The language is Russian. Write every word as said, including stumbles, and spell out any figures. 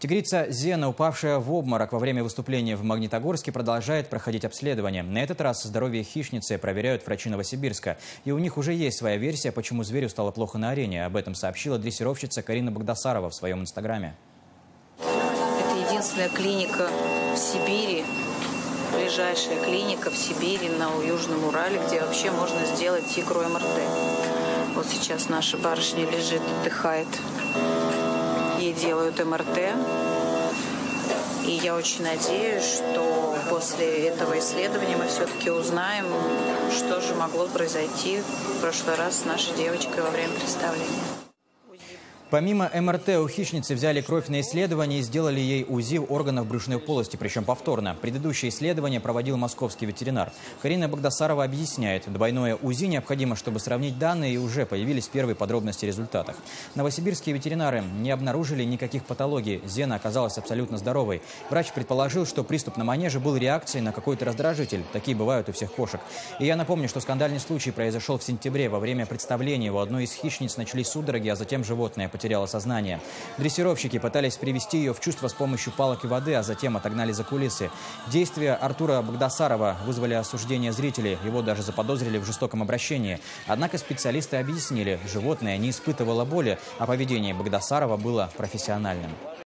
Тигрица Зена, упавшая в обморок во время выступления в Магнитогорске, продолжает проходить обследование. На этот раз здоровье хищницы проверяют врачи Новосибирска. И у них уже есть своя версия, почему зверю стало плохо на арене. Об этом сообщила дрессировщица Карина Багдасарова в своем инстаграме. Это единственная клиника в Сибири, ближайшая клиника в Сибири на Южном Урале, где вообще можно сделать тигру эм эр тэ. Вот сейчас наша барышня лежит, отдыхает. Ей делают эм эр тэ. И я очень надеюсь, что после этого исследования мы все-таки узнаем, что же могло произойти в прошлый раз с нашей девочкой во время представления. Помимо эм эр тэ у хищницы взяли кровь на исследование и сделали ей УЗИ органов брюшной полости, причем повторно. Предыдущее исследование проводил московский ветеринар. Карина Багдасарова объясняет, двойное УЗИ необходимо, чтобы сравнить данные, и уже появились первые подробности о результатах. Новосибирские ветеринары не обнаружили никаких патологий. Зена оказалась абсолютно здоровой. Врач предположил, что приступ на манеже был реакцией на какой-то раздражитель. Такие бывают у всех кошек. И я напомню, что скандальный случай произошел в сентябре. Во время представления у одной из хищниц начались судороги, а затем животное потеряла сознание. Дрессировщики пытались привести ее в чувство с помощью палок и воды, а затем отогнали за кулисы. Действия Артура Багдасарова вызвали осуждение зрителей. Его даже заподозрили в жестоком обращении. Однако специалисты объяснили, животное не испытывало боли, а поведение Багдасарова было профессиональным.